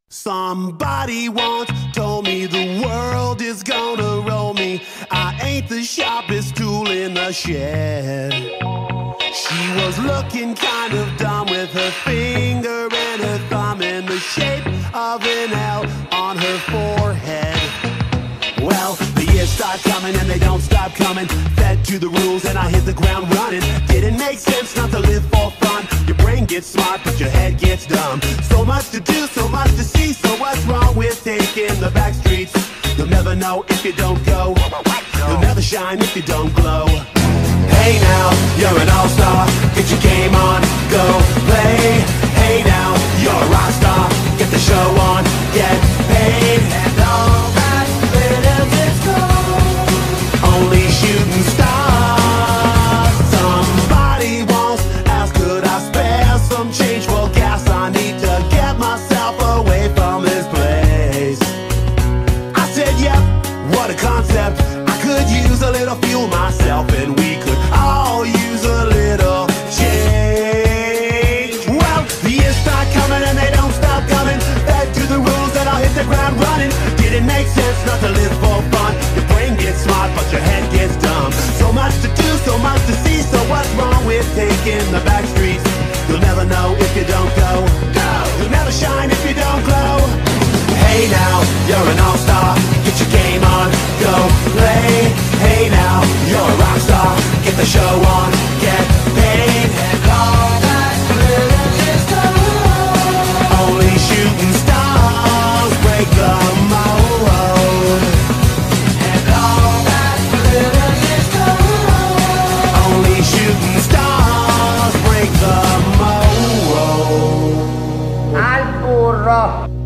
Somebody once told me the world is gonna roll me. I ain't the sharpest tool in the shed. She was looking kind of dumb with her finger and her thumb in the shape of an L on her forehead. Well, the years start coming and they don't stop coming. Fed to the rules and I hit the ground running. Didn't make sense not to live for fun. Your brain gets smart but your head gets dumb. So much to do, so much to see. So what's wrong with taking the back streets? You'll never know if you don't go. You'll never shine if you don't glow. Hey now, you're an all-star. Get your game on, go play. Hey now, you're a rock star. Get the show on, get paid. And all that glitters is gold. Only shooting stars. Somebody once asked, could I spare some change for gas? I need to get myself away from this place. I said, yep, what a concept. I could use a little fuel myself, and we could all use a little change. Well, the years start coming and they don't stop coming. Back to the rules and I'll hit the ground running. Didn't make sense not to live for fun. Your brain gets smart but your head gets dumb. So much to do, so much to see. So what's wrong with taking the back streets? You'll never know if you don't go. You'll never shine if you don't glow. Hey now, you're an all-star. Get your game on, go play. Hey now, you're a rock star. Get the show on, get paid. And all that glitters is gold. Only shooting stars break the mold. And all that glitters is gold. Only shooting stars break the mold. Al burro.